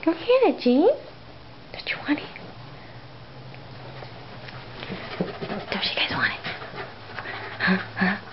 Look at it, Jean. Don't you want it? Don't you guys want it? Huh?